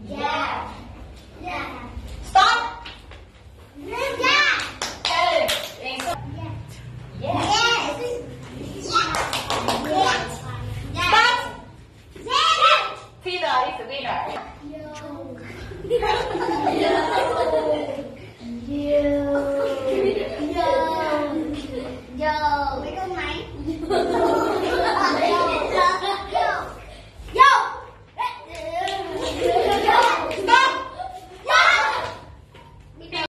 Yeah. Yeah. Stop. Yeah. Ellen. Yes. Yes. Yes. Stop. Yes. Peter is the winner. Yo.